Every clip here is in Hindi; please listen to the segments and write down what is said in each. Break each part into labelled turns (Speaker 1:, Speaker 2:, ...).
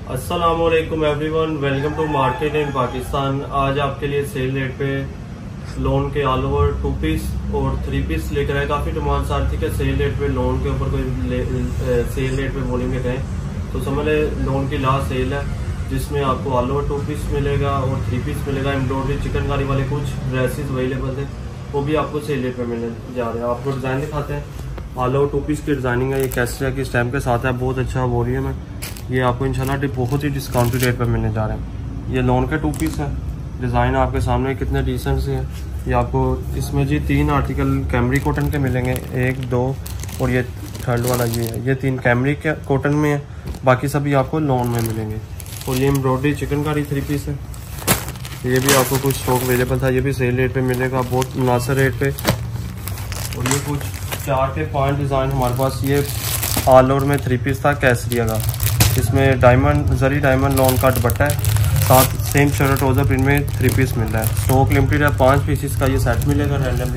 Speaker 1: अस्सलामुअलैकुम everyone, welcome to market in Pakistan. आज आपके लिए सेल रेट पे लोन के ऑल ओवर 2 पीस और 3 पीस लेकर आए। काफ़ी डिमांड आ रही थी कि सेल रेट पे लोन के ऊपर कोई सेल रेट पे बोलेंगे कहें, तो समझ ले लोन की लास्ट सेल है जिसमें आपको ऑल ओवर 2 पीस मिलेगा और 3 पीस मिलेगा। एम्ब्रॉयडरी चिकनकारी वाले कुछ ड्रेसेस अवेलेबल थे, वो भी आपको सेल रेट पे मिलने जा रहे हैं। आपको डिज़ाइन दिखाते हैं। ऑल ओवर 2 पीस की डिज़ाइनिंग है, ये कैसरिया की स्टैम्प के साथ है, बहुत अच्छा वॉल्यूम है। ये आपको इंशाल्लाह बहुत ही डिस्काउंटेड रेट पर मिलने जा रहे हैं। ये लोन के 2 पीस है, डिज़ाइन आपके सामने कितने डिसेंट से हैं। ये आपको इसमें जी 3 आर्टिकल कैमरी कॉटन के मिलेंगे, 1, 2 और ये थर्ड वाला ये है। ये 3 कैमरी के कॉटन में है, बाकी सभी आपको लोन में मिलेंगे। और ये एम्ब्रॉयडरी चिकनकारी 3 पीस है, ये भी आपको कुछ स्टॉक अवेलेबल था, ये भी सेल रेट पे मिलेगा, बहुत मुनासिब रेट पे। और ये कुछ 4 के 5 डिज़ाइन हमारे पास, ये ऑल ओवर में 3 पीस था कैसरिया का। इसमें डायमंड जरी डायमंड लोन का दुपट्टा है, साथ सेम शर्ट ट्राउजर प्रिंट में 3 पीस मिल रहा है। स्टॉक लिमिटेड है, 5 पीसेस का ये सेट मिलेगा रैंडमली।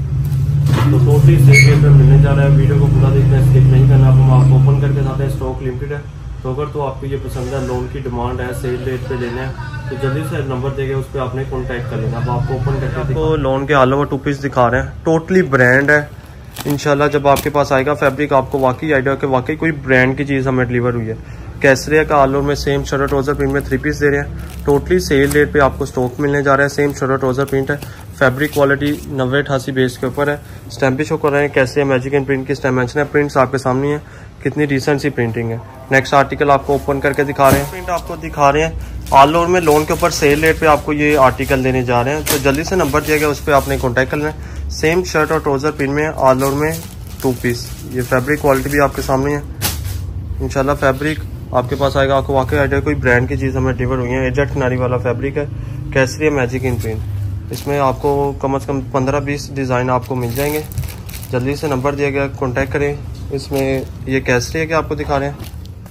Speaker 1: तो टोटली सेल रेट पे मिलने जा रहा है। वीडियो को पूरा देखना है, स्किप नहीं करना। अब हम आपको ओपन करके साथ है, स्टॉक लिमिटेड है। तो अगर तो आपको ये पसंद है, लोन की डिमांड है, सेल रेट पे लेना है, तो जल्दी से नंबर देंगे, उस पर आपने कॉन्टैक्ट कर लेना। अब आपको ओपन करके आपको लोन के ऑल ओवर 2 पीस दिखा रहे हैं, टोटली ब्रांड है। इंशाल्लाह जब आपके पास आएगा फैब्रिक, आपको वाकई आइडिया कि वाकई कोई ब्रांड की चीज़ हमें डिलीवर हुई है। कैसरिया का ऑल ओवर में सेम शर्ट ट्राउजर प्रिंट में 3 पीस दे रहे हैं। टोटली सेल रेट पे आपको स्टॉक मिलने जा रहा है। सेम शर्ट ट्राउजर प्रिंट है, फैब्रिक क्वालिटी 90-88 बेस के ऊपर है। स्टैम्प शो कर रहे हैं, कैसे मैजिक एंड प्रिंट की स्टैम्प मेंशन है। प्रिंट्स आपके सामने है, कितनी डिसेंट सी प्रिंटिंग है। नेक्स्ट आर्टिकल आपको ओपन करके दिखा रहे हैं, प्रिंट आपको दिखा रहे हैं। ऑल ओवर में लोन के ऊपर सेल रेट पे आपको ये आर्टिकल देने जा रहे हैं, तो जल्दी से नंबर दिया गया, उस पर आपने कॉन्टैक्ट करना है। सेम शर्ट और ट्राउजर प्रिंट में ऑल ओवर में 2 पीस। ये फैब्रिक क्वालिटी भी आपके सामने है। इंशाल्लाह फैब्रिक आपके पास आएगा, आपको वाकई आइडिया कोई ब्रांड की चीज़ हमें डिलीवर हुई है। एजेट किनारी वाला फैब्रिक है, कैसरिया मैजिक इन प्रिंट। इसमें आपको कम से कम 15-20 डिज़ाइन आपको मिल जाएंगे। जल्दी से नंबर दिया गया, कॉन्टैक्ट करें। इसमें ये कैसरिया के आपको दिखा रहे हैं,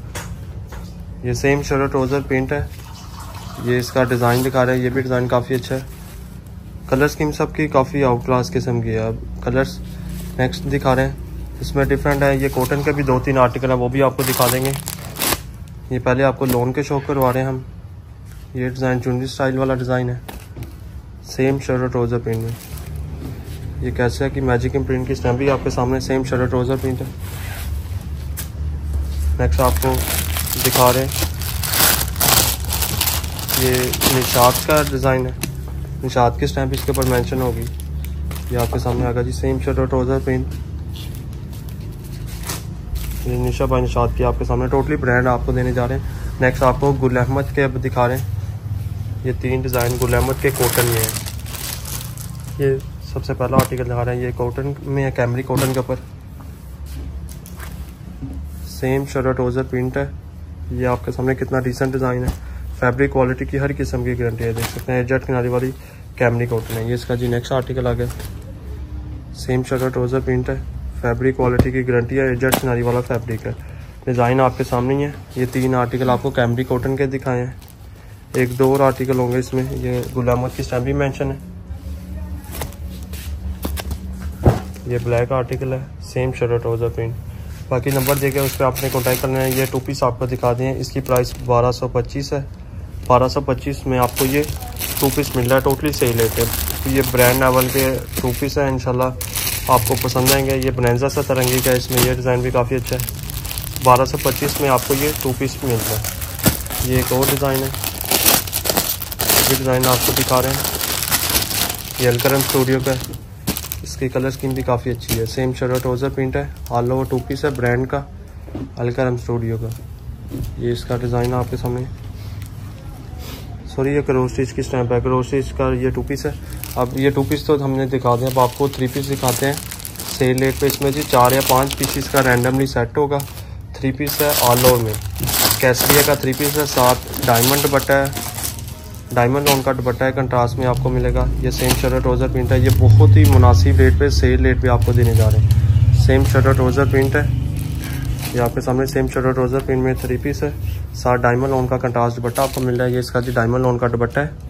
Speaker 1: ये सेम शर्ट ट्राउजर प्रिंट है। ये इसका डिज़ाइन दिखा रहे हैं, ये भी डिज़ाइन काफ़ी अच्छा है। कलर स्कीम सबकी काफ़ी आउट क्लास किस्म की है। अब कलर्स नेक्स्ट दिखा रहे हैं, इसमें डिफरेंट है। ये कॉटन के भी 2-3 आर्टिकल है, वो भी आपको दिखा देंगे। ये पहले आपको लोन के शो करवा रहे हैं हम। ये डिज़ाइन चुनरी स्टाइल वाला डिज़ाइन है, सेम शर्ट और ट्राउजर प्रिंट में। ये कैसे है कि मैजिक इन प्रिंट की स्टैम्प भी आपके सामने, सेम शर्ट और ट्राउजर प्रिंट है। नेक्स्ट आपको दिखा रहे हैं, ये निशात का डिज़ाइन है, निशात की स्टैम्प इसके ऊपर मेंशन होगी। ये आपके सामने आएगा जी, सेम शर्ट और ट्राउजर प्रिंट। ये निशा बाई निशात की आपके सामने, टोटली ब्रांड आपको देने जा रहे हैं। नेक्स्ट आपको गुल अहमद के अब दिखा रहे हैं, ये 3 डिज़ाइन गुल अहमद के कॉटन में है। ये सबसे पहला आर्टिकल दिखा रहे हैं, ये कॉटन में है, कैमरी कॉटन के ऊपर सेम शर्ट ट्राउजर प्रिंट है। ये आपके सामने कितना डिसेंट डिज़ाइन है। फैब्रिक क्वालिटी की हर किस्म की गारंटी है, देख सकते हैं। एजेट किनारी वाली कैमरी कॉटन है। ये इसका जी नेक्स्ट आर्टिकल आ गया, सेम शर्ट ट्राउजर प्रिंट है, फैब्रिक क्वालिटी की गारंटी है, एजेट किनारी वाला फैब्रिक है। डिज़ाइन आपके सामने ही है। ये 3 आर्टिकल आपको कैमरी कॉटन के दिखाए हैं, 1-2 और आर्टिकल होंगे इसमें। ये गुल अहमद की स्टैम्प भी मेंशन है। ये ब्लैक आर्टिकल है, सेम शर्ट ट्राउजर प्रिंट। बाकी नंबर देके उस पर आपने कॉन्टैक्ट करना है। ये 2 पीस आपको दिखा दें, इसकी प्राइस 1225 है। 1225 में आपको ये 2 पीस मिल रहा है, टोटली सेल रेट है। तो ये ब्रांड लेवल के 2 पीस है, इंशाल्लाह आपको पसंद आएंगे। ये बनैजा सा तरंगी का, इसमें ये डिज़ाइन भी काफ़ी अच्छा है। 1225 में आपको ये 2 पीस मिल रहा है। ये एक और डिज़ाइन है, ये डिज़ाइन आपको दिखा रहे हैं, ये अलकरम स्टूडियो का है। इसकी कलर स्कीम भी काफ़ी अच्छी है। सेम शर्ट ट्राउजर प्रिंट है, ऑल ओवर 2 पीस है, ब्रांड का, अलकरम स्टूडियो का। ये इसका डिज़ाइन आपके सामने, सॉरी ये क्रोस स्टिच की स्टैम्प है, क्रोस स्टिच का ये 2 पीस है। अब ये 2 पीस तो हमने दिखा दिया, अब आपको 3 पीस दिखाते हैं सेल रेट पे। इसमें जी 4 या 5 पीसीस का रैंडमली सेट होगा। 3 पीस है ऑल ओवर में, कैसरिया का 3 पीस है, साथ डायमंड दुपट्टा है, डायमंड लोन का दुपट्टा है, कंट्रास्ट में आपको मिलेगा। ये सेम शर्ट ट्राउजर प्रिंट है, ये बहुत ही मुनासिब रेट पे सेल रेट पे आपको देने जा रहे हैं। सेम शर्ट ट्राउजर प्रिंट है, ये आपके सामने सेम शर्ट ट्राउजर प्रिंट में 3 पीस है, साथ डायमंड लोन का कंट्रास्ट दुपट्टा आपको मिल रहा है। ये इसका जी डायमंड लोन का दुपट्टा है।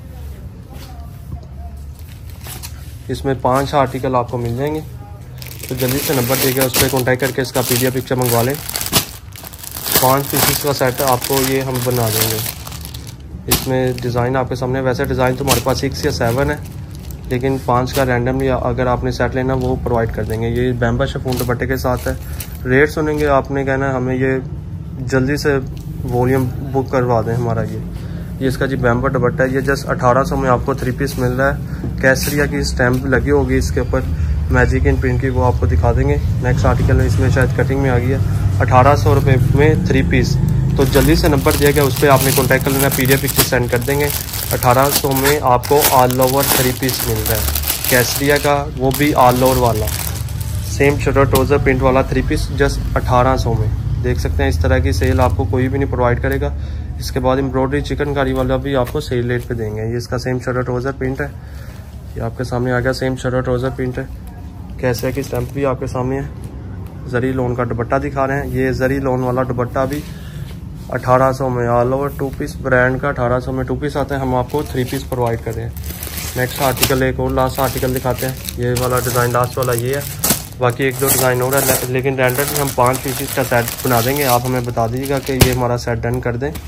Speaker 1: इसमें 5 आर्टिकल आपको मिल जाएंगे, तो जल्दी से नंबर दिया गया उस पर कॉन्टैक्ट करके इसका PDF पिक्चर मंगवा लें। 5 पीसेस का सेट आपको ये हम बना देंगे। इसमें डिज़ाइन आपके सामने, वैसे डिज़ाइन तो हमारे पास 6 या 7 है, लेकिन 5 का रैंडमली अगर आपने सेट लेना वो प्रोवाइड कर देंगे। ये बैम्बा शिफॉन दुपट्टे के साथ है। रेट सुनेंगे आपने कहना है हमें ये जल्दी से वॉल्यूम बुक करवा दें हमारा। ये इसका जी बैम्बा दुपट्टा है। ये जस्ट 1800 में आपको 3 पीस मिल रहा है। कैसरिया की स्टैम्प लगी होगी इसके ऊपर, मैजिक इन प्रिंट की, वो आपको दिखा देंगे। नेक्स्ट आर्टिकल में इसमें शायद कटिंग में आ गई है। 1800 रुपये में 3 पीस। तो जल्दी से नंबर दिया गया, उस पर आपने कॉन्टैक्ट कर लेना, PDF पिक्चर सेंड कर देंगे। 1800 में आपको ऑल ओवर 3 पीस मिल रहा है कैसरिया का, वो भी ऑल ओवर वाला, सेम शटर ट्राउजर प्रिंट वाला 3 पीस जस्ट 1800 में। देख सकते हैं इस तरह की सेल आपको कोई भी नहीं प्रोवाइड करेगा। इसके बाद एम्ब्रॉयडरी चिकनकारी वाला भी आपको सेल रेट पे देंगे। ये इसका सेम शटर ट्राउजर प्रिंट है, ये आपके सामने आ गया, सेम शटर ट्राउजर प्रिंट है। कैसरिया की स्टैंप भी आपके सामने है। जरी लोन का दुपट्टा दिखा रहे हैं। ये जरी लोन वाला दुपट्टा भी 1800 में ऑल ओवर 2 पीस, ब्रांड का 1800 में 2 पीस आते हैं। हम आपको 3 पीस प्रोवाइड कर रहे हैं। नेक्स्ट आर्टिकल, एक और लास्ट आर्टिकल दिखाते हैं। ये वाला डिज़ाइन लास्ट वाला ये है, बाकी 1-2 डिज़ाइन और है, लेकिन रैंडमली हम 5 पीस का सेट बना देंगे। आप हमें बता दीजिएगा कि ये हमारा सेट डन कर दें।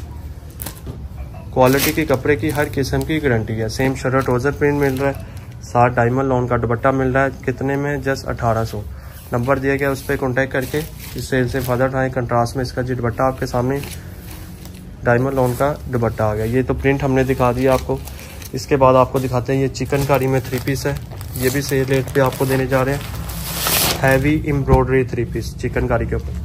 Speaker 1: क्वालिटी की कपड़े की हर किस्म की गारंटी है। सेम शटर ट्राउजर प्रिंट मिल रहा है, साथ डायमंड लोन का दुपट्टा मिल रहा है। कितने में? जस्ट 1800। नंबर दिया गया, उस पर कॉन्टैक्ट करके इस सेल से फ़ायदा उठाएँ। कंट्रास्ट में इसका जी दुपट्टा आपके सामने डायमंड लोन का दुपट्टा आ गया। ये तो प्रिंट हमने दिखा दिया आपको। इसके बाद आपको दिखाते हैं ये चिकनकारी में 3 पीस है। ये भी सेल रेट पे आपको देने जा रहे हैं। हैवी एम्ब्रॉयडरी 3 पीस चिकनकारी के ऊपर।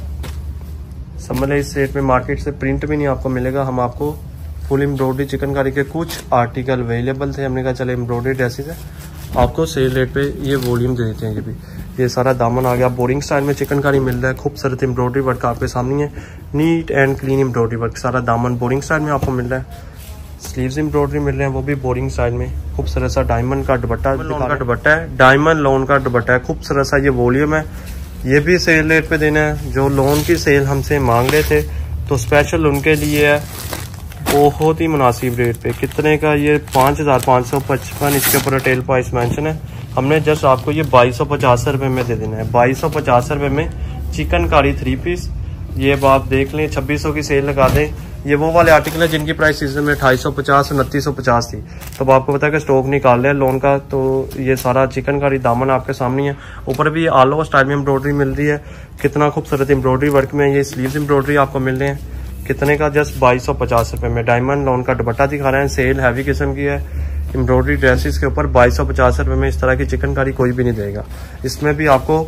Speaker 1: समझ लें इस रेट में मार्केट से प्रिंट भी नहीं आपको मिलेगा। हम आपको फुल एम्ब्रॉयडरी चिकनकारी के कुछ आर्टिकल अवेलेबल थे, हमने कहा चले एम्ब्रॉयडरी ड्रेसेस है, आपको सेल रेट पे ये वॉल्यूम दे देते हैं। ये भी ये सारा दामन आ गया। बोरिंग स्टाइल में चिकनकारी मिल रहा है। खूबसूरत एम्ब्रॉयडरी वर्क आपके सामने है, neat and clean embroidery work. सारा दामन बोरिंग स्टाइल में आपको मिल रहा है। स्लीव्स एम्ब्रॉयडरी मिल रहे हैं, वो भी बोरिंग स्टाइल में। खूबसूरत सा डायमंड का दुपट्टा है, डायमंड लोन का दुपट्टा है। खूबसूरत सा ये वॉल्यूम है। ये भी सेल रेट पे देना है। जो लोन की सेल हमसे मांग रहे थे तो स्पेशल उनके लिए है, बहुत ही मुनासिब रेट पे। कितने का? ये 5555 इसके ऊपर रिटेल प्राइस मेंशन है। हमने जस्ट आपको ये 2250 रुपये में दे देना है। 2250 रुपये में चिकनकारी 3 पीस। ये अब आप देख लें, 2600 की सेल लगा दें। ये वो वाले आर्टिकल है जिनकी प्राइस सीजन में 2850 2950 थी, तो अब आपको पता है कि स्टॉक निकाल लिया लोन का। तो ये सारा चिकनकारी दामन आपके सामने है। ऊपर भी ऑल ओवर स्टाइल में एम्ब्रॉयडरी मिल रही है। कितना खूबसूरत एम्ब्रॉयडरी वर्क में ये स्लीव्स एम्ब्रॉयडरी आपको मिल रहे हैं। कितने का? जस्ट 2250 रुपये में। डायमंड लोन का दुपट्टा दिखा रहे हैं। सेल हैवी किस्म की है। एम्ब्रॉयडरी ड्रेसेस के ऊपर 2250 रुपये में इस तरह की चिकनकारी कोई भी नहीं देगा। इसमें भी आपको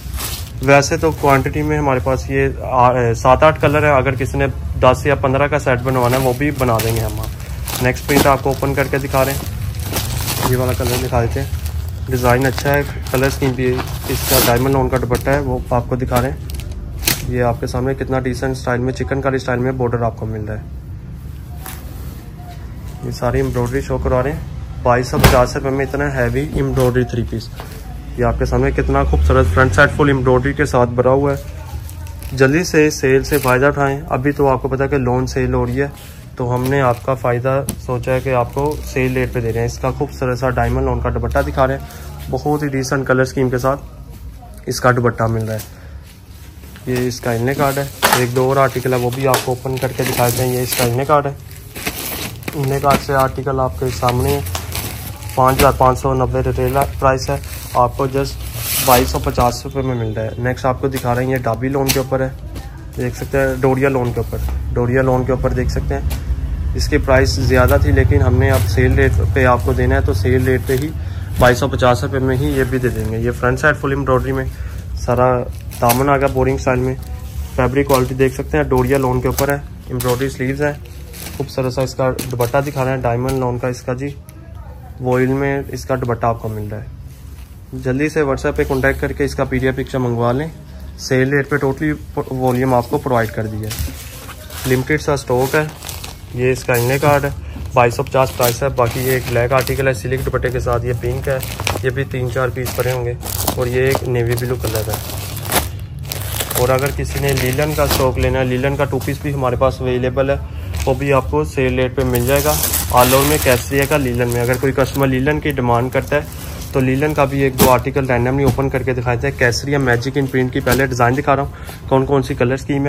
Speaker 1: वैसे तो क्वांटिटी में हमारे पास ये 7-8 कलर है। अगर किसी ने 10 या 15 का सेट बनवाना है वो भी बना देंगे हम। नेक्स्ट प्रिंट आपको ओपन करके दिखा रहे हैं। ये वाला कलर दिखा देते हैं। डिज़ाइन अच्छा है, कलर स्कीम भी इसका डायमंड लोन का दुपट्टा है, वो आपको दिखा रहे हैं। ये आपके सामने कितना डिसेंट स्टाइल में चिकनकारी स्टाइल में बॉर्डर आपको मिल रहा है। ये सारी एम्ब्रॉयडरी शो करवा रहे हैं। 2250 रुपये में इतना हैवी एम्ब्रॉयडरी 3 पीस। ये आपके सामने कितना खूबसूरत फ्रंट साइड फुल एम्ब्रॉयडरी के साथ भरा हुआ है। जल्दी से सेल से फ़ायदा उठाएं। अभी तो आपको पता है कि लोन सेल हो रही है, तो हमने आपका फ़ायदा सोचा है कि आपको सेल रेट पे दे रहे हैं। इसका खूबसूरत सा डायमंड लोन का दुपट्टा दिखा रहे हैं। बहुत ही डिसेंट कलर स्कीम के साथ इसका दुपट्टा मिल रहा है। ये इसका इन्ने कार्ड है। 1-2 और आर्टिकल है, वो भी आपको ओपन करके दिखाते हैं। ये इसका इन्ने कार्ड है। इन्ने कार्ड से आर्टिकल आपके सामने है। 5590 रिटेल प्राइस है, आपको जस्ट 2250 रुपये में मिल रहा है। नेक्स्ट आपको दिखा रहे हैं, ये डाबी लोन के ऊपर है, देख सकते हैं। डोरिया लोन के ऊपर, डोरिया लोन के ऊपर देख सकते हैं। इसकी प्राइस ज़्यादा थी, लेकिन हमने अब सेल रेट पे आपको देना है, तो सेल रेट पे ही 2250 रुपये में ही ये भी दे देंगे। ये फ्रंट साइड फुल एम्ब्रॉयडरी में सारा दामन आ गया बोरिंग स्टाइल में। फैब्रिक क्वालिटी देख सकते हैं, डोरिया लोन के ऊपर है। एम्ब्रॉयडरी स्लीव्स है। खूबसूरत सा इसका दुपट्टा दिखा रहे हैं, डायमंड लोन का इसका जी वॉइल में इसका दुपट्टा आपको मिल रहा है। जल्दी से व्हाट्सएप पे कॉन्टैक्ट करके इसका PDF पिक्चर मंगवा लें। सेल रेट पे टोटली वॉल्यूम आपको प्रोवाइड कर दिया है। लिमिटेड सा स्टॉक है। ये इसका इन्ने कार्ड है, 2250 प्राइस है। बाकी ये एक ब्लैक आर्टिकल है सिल्क दुपट्टे के साथ, ये पिंक है। ये भी 3-4 पीस पड़े होंगे। और ये एक नेवी ब्लू कलर है। और अगर किसी ने लीलन का स्टॉक लेना है, लीलन का 2 पीस भी हमारे पास अवेलेबल है, वो भी आपको सेल रेट पे मिल जाएगा। ऑल ओवर में कैसरिया का लीलन में। अगर कोई कस्टमर लीलन की डिमांड करता है तो लीलन का भी 1-2 आर्टिकल रैंडमली ओपन करके दिखाते हैं। कैसरिया मैजिक इन प्रिंट की पहले डिज़ाइन दिखा रहा हूँ, कौन कौन सी कलर स्कीम है।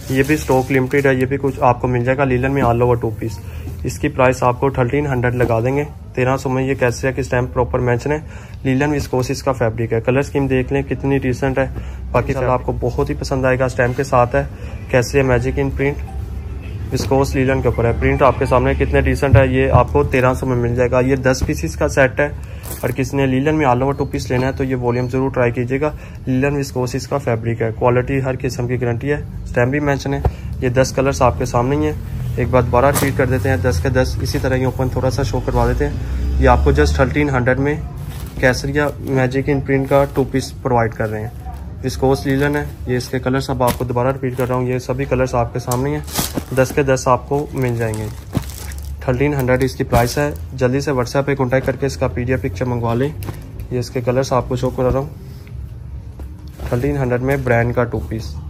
Speaker 1: ये भी स्टॉक लिमिटेड है, ये भी कुछ आपको मिल जाएगा लीलन में ऑल ओवर 2 पीस। इसकी प्राइस आपको 1300 लगा देंगे। 1300 में ये कैसरिया की स्टैम्प प्रॉपर मैच है। लीलन विस्कोस इसका फैब्रिक है। कलर स्कीम देख लें कितनी डिसेंट है। बाकी सब आपको बहुत ही पसंद आएगा। स्टैम्प के साथ है Kesariya magic in print, viscose linen के ऊपर है। प्रिंट आपके सामने कितने डिसेंट है। ये आपको 1300 में मिल जाएगा। ये 10 पीसीस का सेट है और किसी ने लीलन में ऑल ओवर 2 पीस लेना है तो ये वॉल्यूम जरूर ट्राई कीजिएगा। लीलन विस्कोस इसका फैब्रिक है। क्वालिटी हर किस्म की गारंटी है। स्टैम्प भी मेंशन है। ये 10 कलर्स आपके सामने ही है। एक बार दोबारा रिपीट कर देते हैं, 10 के 10 इसी तरह ये ओपन थोड़ा सा शो करवा देते हैं। ये आपको जस्ट 1300 में कैसरिया मैजिक इन प्रिंट का 2 पीस प्रोवाइड कर रहे हैं। विस्कोस लीलन है। ये इसके कलर्स अब आपको दोबारा रिपीट कर रहा हूँ। ये सभी कलर्स आपके सामने हैं। 10 के 10 आपको मिल जाएंगे। 1300 इसकी प्राइस है। जल्दी से व्हाट्सएप पे कॉन्टैक्ट करके इसका PDF पिक्चर मंगवा लें। ये इसके कलर्स आपको शो कर रहा हूँ। 1300 में ब्रांड का 2 पीस।